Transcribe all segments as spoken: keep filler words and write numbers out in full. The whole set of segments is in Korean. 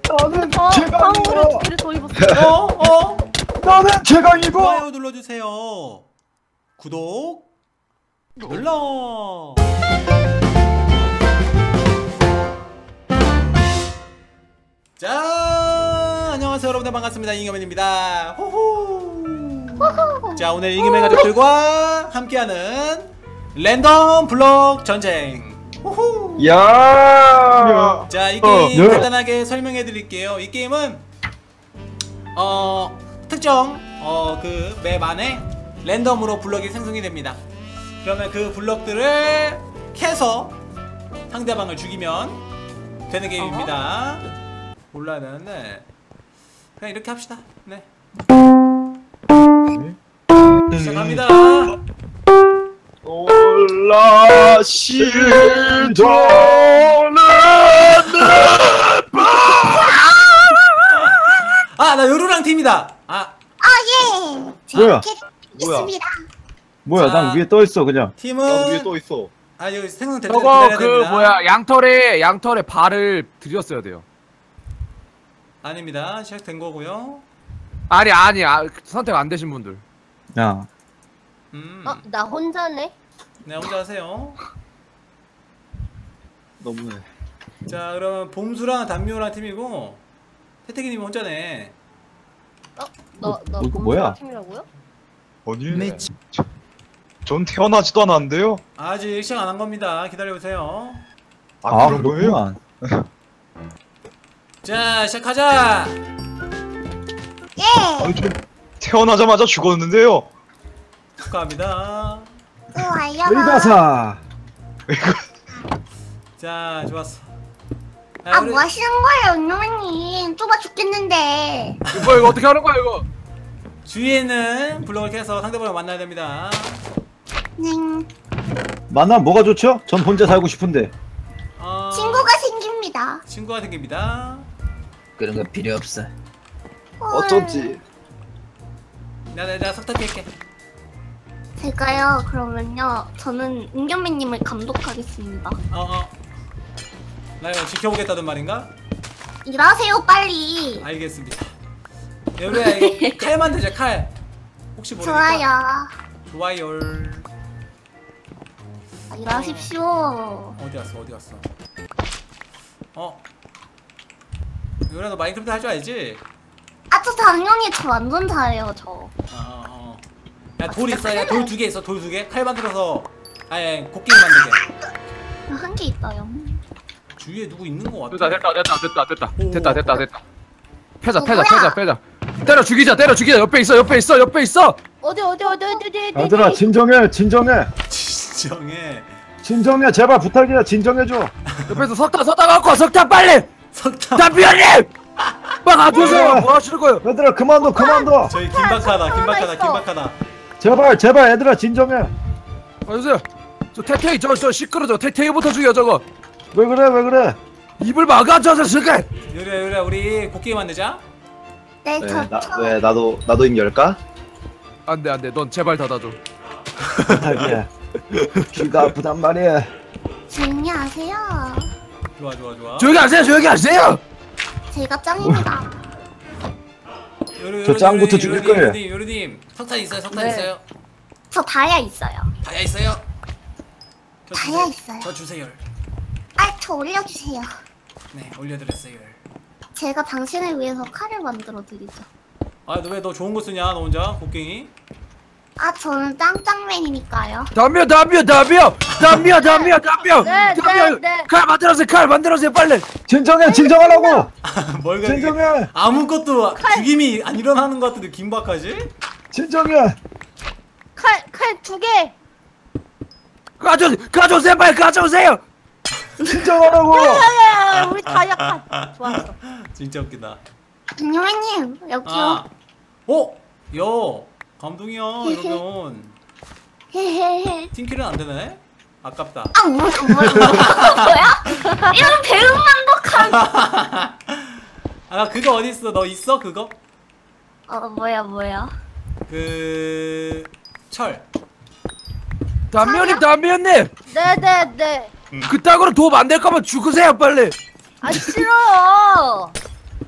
나는 어, 최강이고. 방울에 둘이 더 입었어. 어? 어? 나는 최강이고. 좋아요 눌러주세요. 구독 눌러. 자, 안녕하세요 여러분들, 반갑습니다. 잉여맨입니다. 호호. 호호. 자, 오늘 잉여맨 가족들과 함께하는 랜덤 블록 전쟁. 호호. 야. 자, 이 게임 어, 네. 간단하게 설명해 드릴게요. 이 게임은 어 특정 어 그 맵 안에 랜덤으로 블럭이 생성이 됩니다. 그러면 그 블럭들을 캐서 상대방을 죽이면 되는 게임입니다. 몰라는 네. 그냥 이렇게 합시다. 네. 시작합니다. 올라 실도는 아, 나 요루랑 팀이다. 아, 아 예. 뭐야? 뭐야? 있습니다. 뭐야? 자. 난 위에 떠 있어 그냥. 팀은 나 위에 또 있어. 아, 여기 생성될 때 저거 기다려야 그 됩니다. 뭐야 양털에 양털에 발을 들였어야 돼요. 아닙니다. 시작된 거고요. 아니 아니 아, 선택 안 되신 분들. 야. 음. 어, 나 혼자네. 네, 혼자 하세요. 너무해. 자, 그러면 봄수랑 담미호랑 팀이고 태태기님이 혼자네. 어, 나, 나 뭐, 뭐야? 팀이라고요? 아니. 저- 전 태어나지도 않았는데요. 아직 시작 안 한 겁니다. 기다려보세요. 아, 그런 거예요? 그렇구만. 자, 시작하자. 예. 아니, 전 태어나자마자 죽었는데요. 축하합니다. 좋아요. 의가사. 자, 좋았어. 자, 아, 우리- 뭐 하시는 거예요, 은호님? 좁아 죽겠는데. 이거 이거 어떻게 하는 거야 이거? 주위에는 블록을 캐서 상대방을 만나야 됩니다. 네. 만나 뭐가 좋죠? 전 혼자 살고 싶은데. 어... 친구가 생깁니다. 친구가 생깁니다. 그런 거 필요 없어. 어쩐지. 나, 나, 나 석탄 깰게. 제가요, 그러면요, 저는 은견매님을 감독하겠습니다. 어, 어. 나 이거 지켜보겠다던 말인가? 일하세요, 빨리. 알겠습니다. 야, 우리야 이거 칼 만들자, 칼. 혹시 모르니까. 좋아요. 좋아요. 아, 일하십시오. 어디 갔어? 어디 갔어? 어? 요래 너 마인크래프트 할 줄 알지? 아, 저 당연히 저 완전 잘해요, 저. 어, 어, 어. 야, 돌 있어. 야, 돌 두 개 있어. 돌 두 개. 칼 만들어서 아예 곡괭이 만들게. 한 개 있어요. 주위에 누구 있는 거 같아. 됐다 됐다 됐다 됐다 됐다 오. 됐다 됐다 됐다. 패자 어, 패자 뭐야? 패자 패자. 때려 죽이자 때려 죽이자. 옆에 있어 옆에 있어 옆에 있어. 어디, 어디, 어디, 어디, 어디, 어디. 얘들아 진정해 진정해 진정해. 진정해 제발 부탁이야 진정해줘. 옆에서 석탄 석탄 갖고 와 석탄 빨리. 석탄. 담비언님. 막 놔두세요. 어. 뭐 하시는 거예요? 얘들아 그만둬 그만둬. 저희 긴박하다. 긴박하다. 있어. 긴박하다. 제발 제발 얘들아 진정해. 와주세요. 저 태태이 저저 시끄러져. 태태이부터 죽여 저거. 왜 그래 왜 그래. 입을 막아 저 자식아. 요래 요래 우리 곡괭이 만들자. 네, 왜, 저, 나, 저. 왜 나도 나도 입 열까? 안돼 안돼. 넌 제발 닫아줘. 부탁이야. 귀가 아프단 말이야. 조용히 하세요. 좋아 좋아 좋아. 조용히 하세요 조용히 하세요. 제가 짱입니다. 요래, 저 요래, 짱부터 요래, 죽일 요래, 거예요. 요래님 요래님 석탄 있어요. 석탄 네. 있어요. 저 다야 있어요. 다야 있어요. 저 다야 주세요. 있어요. 저 주세요. 아, 저 올려주세요. 네, 올려드렸어요. 제가 당신을 위해서 칼을 만들어 드리죠. 아, 너 왜 너 좋은 거 쓰냐? 너 혼자 곡괭이? 아, 저는 짱짱맨이니까요. 담비어 담비어 담비어 담비어 담비어 담비어 네, 담비어. 네, 네. 칼 만들어주세요 칼 만들어주세요 빨리. 진정해 진정하라고. 뭘 그렇게 진정해 아무것도 죽임이 안 일어나는 것 같은데 긴박하지? 진정해. 칼, 칼 두 개. 가져 가져오세요 빨리 가져오세요. 진정하라고. 야야야, 우리 다야 칼. 좋았어. 진짜 웃기다. 은요매님, 여기요. 아, 어? 야, 감동이야. 이러면 헤헤헤. 팀킬은 안 되네. 아깝다. 아, 뭐야, 뭐야, 뭐야. 뭐야? 이런 배은만덕한. 아, 그거 어디 있어? 너 있어? 그거? 어, 뭐야, 뭐야. 그 철. 담비언님 담비언님 네네네. 그따구로 도움 안 될 거면 죽으세요 빨리. 아, 싫어요.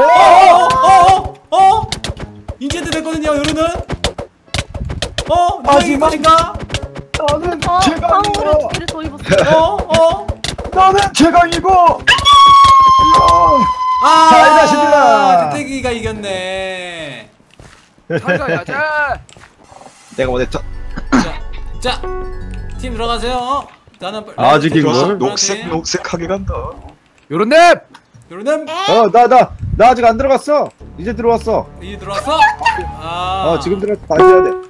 어어어어 어? 인제도 됐거든요. 요루는 어? 누가 이긴 마지막- 것인가? 나는 어, 최강이고. 방울에 뒤를 더 입었어. 어? 어? 나는 최강이고. 아! 자, 이것입니다. 태태기가 이겼네. 살가야자. 내가 원했죠. 자, 자, 팀 들어가세요. 나는 아직 이걸? 팀 녹색 녹색하게 간다. 요런데 요루는 어, 나, 나, 나 아직 안 들어갔어. 이제 들어왔어. 이 들어왔어? 아, 어, 지금 들어왔어. 다시 해야 돼.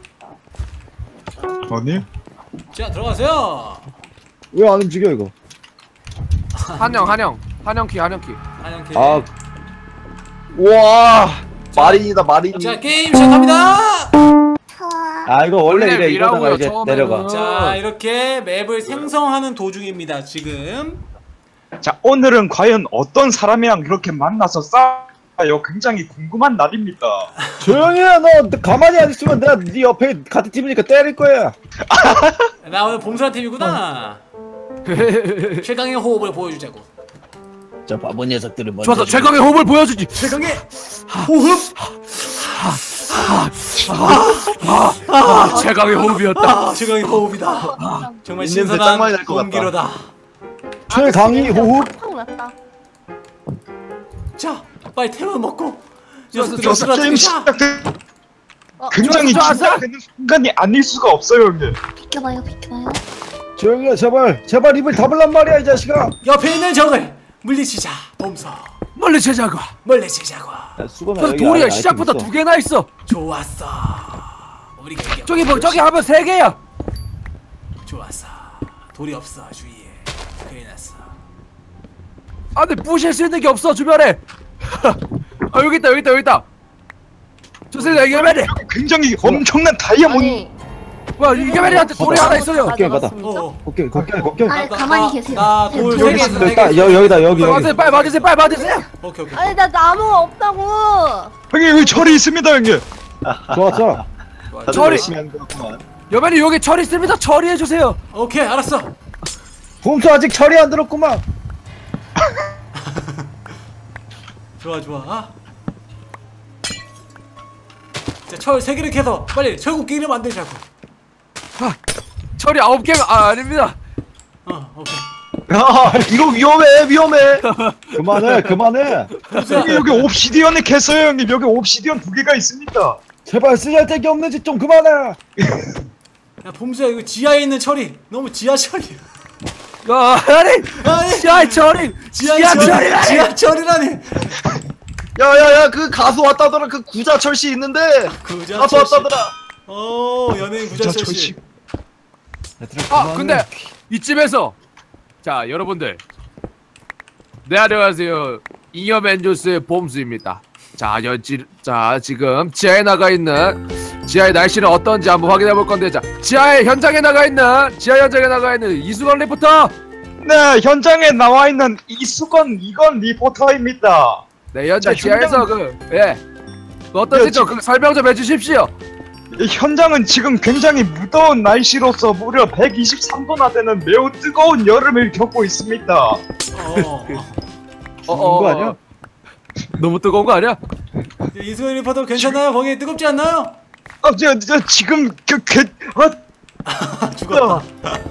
아니? 자, 들어가세요. 왜 안 움직여, 이거? 한영 한영 한영키 한영키. 한영키. 아, 우와. 마린이다, 마린. 자, 게임 시작합니다. 아, 이거 원래 원래 이래. 이러다가 위라고요, 이제 처음에는. 내려가. 자, 이렇게 맵을 생성하는 도중입니다. 지금. 자, 오늘은 과연 어떤 사람이랑 그렇게 만나서 싸요? 굉장히 궁금한 날입니다. 조용히 해. 너 가만히 안 있으면 내가 네 옆에 같은 팀이니까 때릴 거야. 나 오늘 봉사한 팀이구나. 최강의 호흡을 보여주자고. 저 바보 녀석들을 먼저. 좋았어. 최강의 호흡을 보여주지. 최강의 호흡. 아, 최강의 호흡이었다. 아, 최강의 호흡이다. 정말 입냄새 짱 많이 신선한 날것 같다. 공기로다. 최강의 호흡. 팍 났다. 자, 빨리 태워 먹고. 좋았어, 녀석들을 저 게임 쓰러뜨리자. 시작된 어, 굉장히 좋았어, 좋았어. 긴장되는 순간이 아닐 수가 없어요, 형님. 비켜봐요, 비켜봐요. 조용히 해. 제발. 제발 입을 닫으란 말이야, 이 자식아. 옆에 있는 적을 물리치자. 봄서. 멀리 제자고. 물리치자고. 야, 수건아, 저 여기 돌이야. 아래 시작부터 아이템 두 개나 있어. 좋았어. 우리가 이겨. 저기 뭐 저기 하면 세 개야. 좋았어. 돌이 없어 주위에. 큰일 났어. 아, 근데 부실 수 있는 게 없어 주변에. 아, 여기 있다 여기 있다 여기 있다. 저새 이겨맨이. 굉장히 엄청난 다이아몬드. 아니. 와, 이겨맨이한테 돌이 하나 있어요. 오케이, 받아. 어. 오케이, 오케이, 오케이. 아, 가만히 계세요. 나돌 여기 세 개 있어. 세 여기 개. 있다. 여, 여기다, 여기, 여기. 맞으세요. 빨리 맞으세요. 빨리 맞으세요. 오케이 오케이. 아니 나 나무가 없다고. 형님 여기 철이 있습니다, 형님. 좋았어. 좋아, 다들 저리. 열심히 하는 거구만. 여맨이 여기 철 있습니다. 처리해 주세요. 오케이 알았어. 봄수 아직 처리 안 들었구만. 좋아 좋아. 자, 철 세 개를 캐서 빨리 철국기를 만들자고. 아, 철이 아홉 개가 아, 아닙니다. 어, 오케이. 야, 이거 위험해, 위험해. 그만해, 그만해. 형님 여기 옵시디언에 캤어요, 형님. 여기 옵시디언 두 개가 있습니다. 제발 쓰잘데기 없는 짓 좀 그만해. 야 봄수야 이거 지하에 있는 철이 너무 지하철이야. 아, 아니 아니 지하철이 지하철이라니. 지하철이라니. 야야야 그 가수 왔다더라. 그 구자철 씨 있는데. 구자철 가수 씨. 왔다더라. 어 연예인 구자철 씨. 아 근데 이쯤에서 자 여러분들 네 안녕하세요 잉여 맨조스의 봄수입니다. 자, 연지, 자 지금 지하에 나가 있는 지하의 날씨는 어떤지 한번 확인해 볼 건데 자 지하의 현장에 나가 있는 지하 현장에 나가 있는 이수건 리포터. 네, 현장에 나와 있는 이수건 이건 리포터입니다. 네 현재 자, 지하에서 현장- 그예 어떤지 야, 좀 그 설명 좀 해주십시오. 현장은 지금 굉장히 무더운 날씨로서 무려 백이십삼 도나 되는 매우 뜨거운 여름을 겪고 있습니다. 어. 어, 죽은 거 아니야? 너무 뜨거운 거 아니야? 이수현 리포터 괜찮나요? 거기 뜨겁지 않나요? 아, 저, 저 지금 그, 그, 아, 죽었다.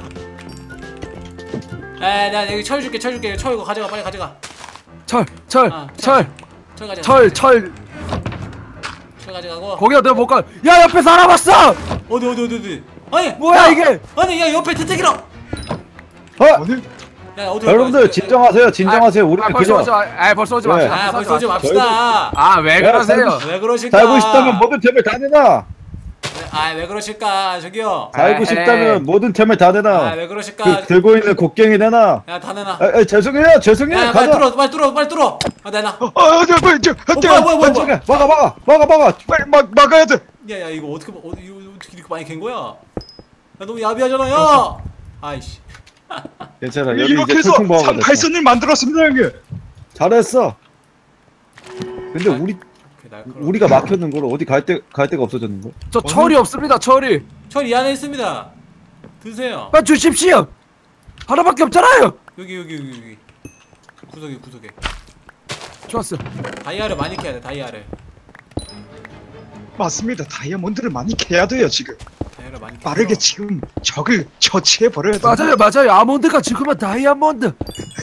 에, 나 여기 철 줄게, 철 줄게. 철 이거 가져가, 빨리 가져가. 철, 철, 아, 철, 철 가져가. 철, 철. 철 가져가고. 거기다 내가 볼까? 야 옆에 사람 왔어! 어디 어디 어디 어디? 아니 뭐야, 야, 이게? 아니 야 옆에 태태기랑. 어? 오늘 야 어디? 여러분들 진정하세요. 진정하세요. 아, 우리는 벌써 그저 오지 마. 아 벌써 오지 네. 마세요. 아 벌써 오지 맙시다. 아왜 야, 그러세요? 왜 그러실까? 살고 싶다면 모든 템을 다 내놔. 아왜 그러실까? 저기요. 살고 에이. 싶다면 모든 템을 다 내놔. 아왜 그러실까? 그 들고 있는 곡괭이 내놔. 야 다 내놔. 아, 아, 죄송해요. 죄송해요. 야 빨리 가자. 뚫어, 빨리 뚫어, 빨리 뚫어. 아 내놔. 어, 어, 저, 뭐, 저, 어, 저, 뭐야 뭐야 뭐야. 저기 막아 막아 막아 막아. 빨리 막 막아야 돼. 야야 이거 어떻게 어, 이거 어떻게 이렇게 많이 캔 거야? 야 너무 야비하잖아 야. 아이씨. 괜찮아. 여기 이렇게 이제 해서 철통 보호가 됐어. 삼팔선을 만들었습니다, 형님. 잘했어. 근데 우리 오케이, 날카로워. 우리가 막혔는 걸 어디 갈 데 갈 데가 없어졌는 거? 저 철이 없습니다. 철이. 철 이 안에 있습니다. 드세요. 빨리 주십시오. 하나밖에 없잖아요. 여기 여기 여기 여기. 구석에 구석에. 좋았어. 다이아를 많이 캐야 돼 다이아를. 맞습니다. 다이아몬드를 많이 캐야 돼요, 지금. 다이아를 많이 캐서. 빠르게 지금 적을 처치해 버려야 돼. 맞아요, 맞아요. 아몬드가 지금은 다이아몬드.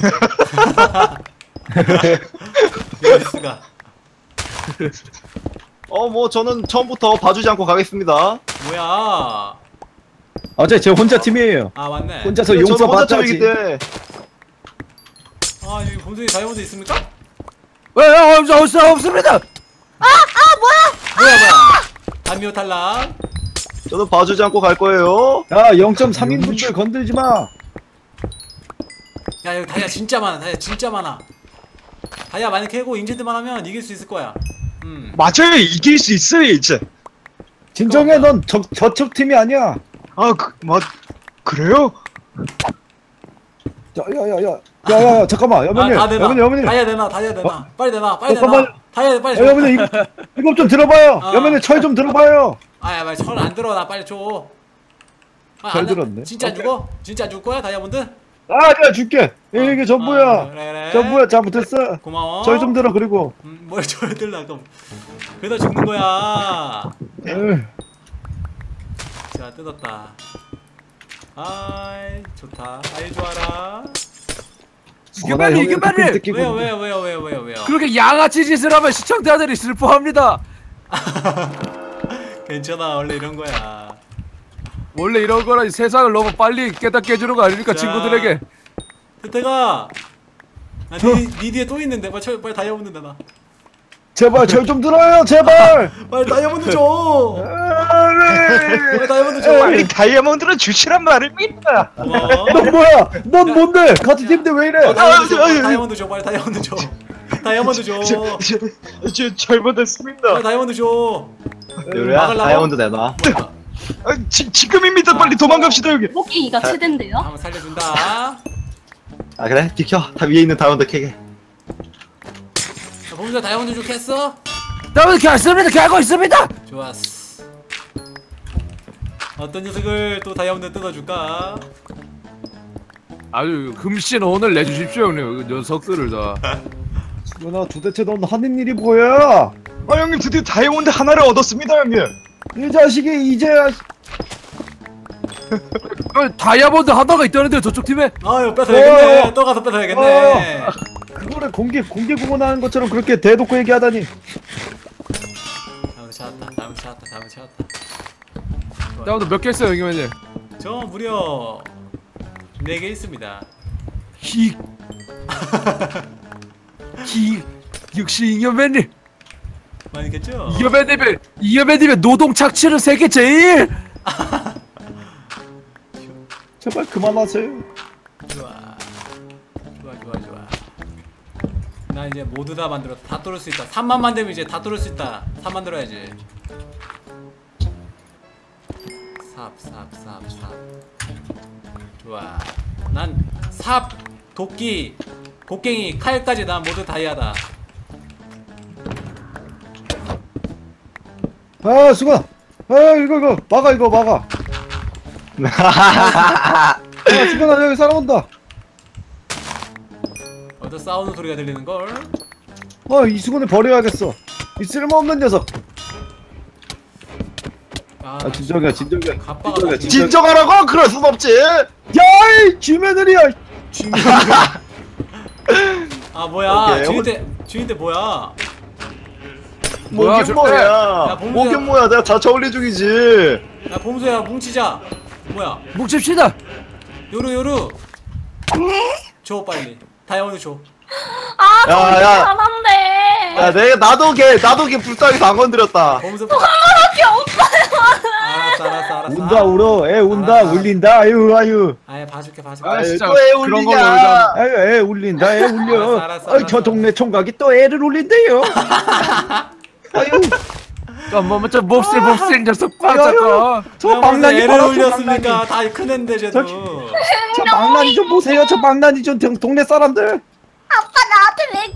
예스가. 어, 뭐 저는 처음부터 봐주지 않고 가겠습니다. 뭐야? 어제 제 혼자 팀이에요. 아 맞네. 혼자서 저는 용서 혼자 받자지. 쪽이기 때문에 아 여기 봄송이 다이아몬드 있습니까? 왜 없, 없, 없습니다. 뭐야 뭐야? 단미호 탈락. 저는 봐주지 않고 갈 거예요. 야, 영 점 삼 인분들 건들지 마. 야 여기 다이아 진짜 많아. 다이아 진짜 많아. 다이아 많이 캐고 인챈트만 하면 이길 수 있을 거야. 음. 맞아요, 이길 수 있어요, 이제. 진정해, 넌 저, 저쪽 팀이 아니야. 아, 그, 뭐, 그래요? 야, 야, 야, 야, 야, 야, 야, 잠깐만, 여보님, 아, 다 내놔. 여보님, 여보님, 다이아 내놔. 다이아 내놔. 어? 빨리 내놔. 빨리 잠깐만. 내놔. 다이아 빨리 야, 줘. 여보님, 이거, 이거 좀 들어봐요. 어. 여보님, 철 좀 들어봐요. 아야 빨리 철안 들어. 나 빨리 줘. 아, 잘 안 내- 들었네. 진짜 안 죽어? 진짜 안 죽을 거야 다이아몬드? 아, 내가 줄게. 이게 전부야. 어, 그래 그래. 전부야, 잘못했어. 고마워. 철 좀 들어, 그리고. 음, 뭘 철 들라 그럼. 그러다 죽는 거야. 에휴. 자 뜯었다. 아이 좋다. 아이 좋아라. 이게 어, 나 말이 형이 이게 그 핀 말이. 뜯기고 왜요 있는데. 왜요 왜요 왜요 왜요 왜요. 그렇게 양아치 짓을 하면 시청자들이 슬퍼합니다. 괜찮아 원래 이런 거야. 원래 이런 거라 세상을 너무 빨리 깨닫게 해주는 거 아닙니까 자. 친구들에게. 태태가. 아, 니, 니 뒤에 또 있는데 빨리 철 빨리 다이아몬드 내놔. 제발, 철 좀 들어요, 제발. 빨리 다이아몬드 줘. 아, 네. 빨리 다이아몬드 줘. 빨리 다이아몬드를 주시란 말입니다. 고마워. 넌 뭐야? 넌 뭔데? 같은 팀인데 왜 이래? 어, 다이아몬드 줘. 아, 빨리 아, 다이아몬드 줘. 빨리 다이아몬드 줘. 다이아몬드 줘. 저, 저, 저 잘못했습니다. 빨리 다이아몬드 줘. 요리야, 막으려고? 다이아몬드 내놔. 뭐야? 아, 지, 지금입니다. 빨리 도망갑시다, 여기. 오케이가 최대인데요? 한번 살려준다. 아 그래? 비켜. 다 위에 있는 다이아몬드 캐게. 자, 봄수야 다이아몬드 좀 캤어? 다음에 결승입니다. 결고 있습니다. 좋았어. 어떤 녀석을 또 다이아몬드 뜯어줄까? 아주 금신 오늘 내주십시오 형님. 그 녀석들을 다. 수근아, 도대체 넌 하는 일이 뭐야? 아, 형님 드디어 다이아몬드 하나를 얻었습니다, 형님. 이 자식이 이제야. 어, 다이아몬드 하나가 있다는데 저쪽 팀에. 아유 뺏어야겠네. 어. 또 가서 뺏어야겠네. 그거를 공개 공개 구원하는 것처럼 그렇게 대놓고 얘기하다니. 다이아몬드 찾았다. 다이아몬드 찾았다. 채웠다. 나 오늘 몇 개 했어요 잉여맨님? 저 무려 네 개 있습니다. 히. 히. 역시 잉여맨님. 많이 겠죠? 잉여맨님의 잉여맨님의 노동 착취는 세계 제일. 제발 그만하세요. 좋아. 좋아 좋아 좋아. 나 이제 모두 다 만들었어. 다 뚫을 수 있다. 삼만 만들면 이제 다 뚫을 수 있다. 삼 만들어야지. 삽, 삽, 삽, 삽. 좋아. 난 삽, 도끼, 곡괭이, 칼까지 난 모두 다이아다. 아 수건. 아 이거 이거 막아 이거 막아. 아 수건아 여기 사람 온다. 어디서 싸우는 소리가 들리는 걸? 아 이수건을 버려야겠어. 이 쓸모없는 녀석. 아, 아 진정이야 진정이야. 갑바가 진정이야 너무- 진정. 진정하라고? 그럴 순 없지. 야이 쥐매들이야. 아 뭐야? 오케이. 주인 때 주인 때 뭐야? 뭐야, 목욕 저- 뭐야? 야, 봉수야. 목욕 뭐야? 내가 자차 올리 중이지. 야 봄수야 뭉치자. 뭐야? 뭉칩시다. 요루 요루. 줘 빨리. 다이아몬드 줘. 아, 야, 저희 야. 잘한데. 야, 내가 나도 걔 나도 걔 불쌍해서 안 건드렸다. 봄수. 하나밖에 없어요. 알았어 알았어 알았어. 운다 울어. 애 운다 알았어. 울린다. 아유 아유. 아예 봐줄게 봐줄게. 아, 진짜 또 애 그런 걸로 울리냐? 아유 애 울린다. 애 울려. 알았어, 알았어, 아유 저 알았어. 동네 총각이 또 애를 울린대요. 아유 뭐뭐 저 몹쓸 몹쓸 녀석 봐 저거. 저 내가 무슨 망나니 애를 봐라, 저 울렸으니까 망나니. 다 큰 애인데 쟤도. 저기. 저 망나니 좀 보세요. 저 망나니 좀 동- 동네 사람들. 아빠 나한테 왜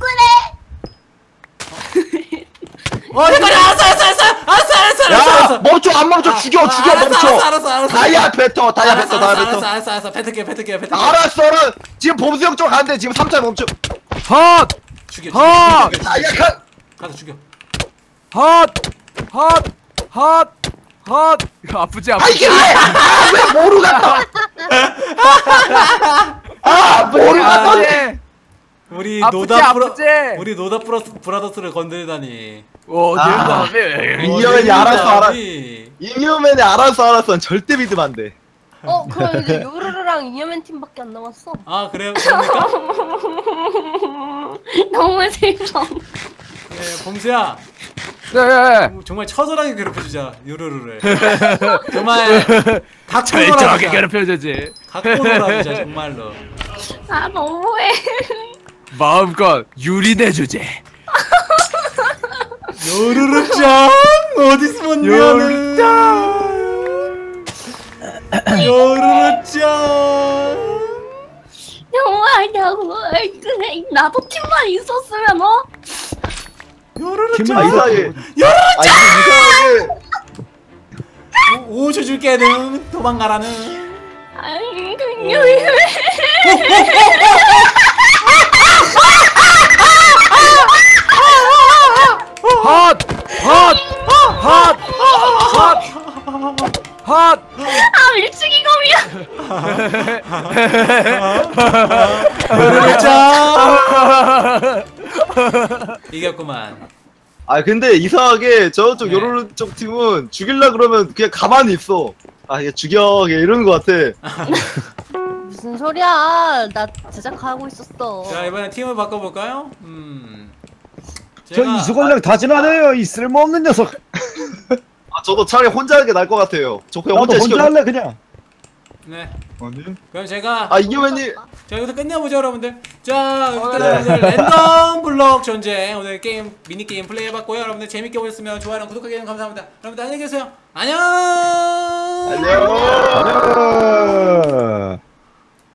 그래? 어 잠깐 알았어 알았어 알았어 알았어 알았어 알았어 야, 알았어. 멈춰 안 멈춰 죽여 죽여 알았어, 멈춰. 알았어 알았어 알았어. 다이아 뱉어 다이아 알았어, 뱉어 다이아 알았어, 뱉어. 알았어 알았어 알았어 뱉을게 뱉을게 뱉을게. 알았어. 지금 봄수 형 쪽 간대. 지금 삼 차 멈춰. 헛. 죽여 하! 죽여 죽여, 죽여. 다이아 컷. 가서 죽여. 헛. 헛. 헛. 헛. 이거 아프지 아 아프지. 이게 왜? 아, 왜 모르 갔다. 아 모르 갔다. 아프지. 우리 아프지, 노다 브라 아프지? 우리 노다 브라스 브라더스를 건드리다니. 어 아. 다음에. 이형이 알아서 알아. 우리. 이명맨이 알아서 알아서 절대 믿으면 안 돼. 어, 그럼 이제 요르르랑 이녀맨 팀밖에 안 남았어. 아 그래요? 그럽니까? 너무 슬퍼. 네, 봄수야 네. 정말 처절하게 괴롭혀주자 요루루를. 정말 절정하게 각도로라주자. 괴롭혀주지. 각도로라주자 정말로. 아, 너무해. 마음껏 유린해주지. 요루루짱 어디 숨었냐? 요루루짱. 요루루짱. 너무하냐고. 그래, 나도 팀만 있었으면, 어? 요루루짱. 팀만 이상하게. 요루루짱. 아니 이상하게. 오주 줄게는 도망가라는. 아니, 그냥 왜. 헛. 헛. 헛. 헛. 헛. 아, 밀치기검이야. 요루루짱. 이겼구만. 아 근데 이상하게 저쪽 네. 요로르 쪽 팀은 죽일라 그러면 그냥 가만히 있어. 아 얘 죽여 얘 이러는 것 같아. 무슨 소리야. 나 제작하고 있었어. 자 이번엔 팀을 바꿔볼까요? 음. 저 제가- 이수건이랑 다지나네요. 이 쓸모없는 녀석. 아 저도 차라리 혼자 하는 게 나을 것 같아요. 저 그냥 나도 혼자 혼자 시켜. 할래 그냥. 네. 아니? 그럼 제가 아 이겨맨님. 자 여기서 끝내보죠 여러분들. 자 일단 네. 여러분들 랜덤 블럭 전쟁 오늘 게임 미니 게임 플레이해봤고요. 여러분들 재밌게 보셨으면 좋아요랑 구독하기 감사합니다. 여러분들 안녕히 계세요. 안녕. 안녕. 안녕.